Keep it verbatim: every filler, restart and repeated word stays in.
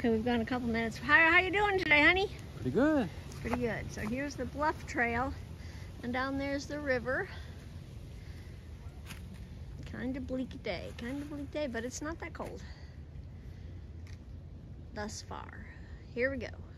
Okay, we've gone a couple minutes. How, how you doing today, honey? Pretty good. Pretty good. So here's the Bluff Trail, and down there's the river. Kind of bleak day, kind of bleak day, but it's not that cold thus far. Here we go.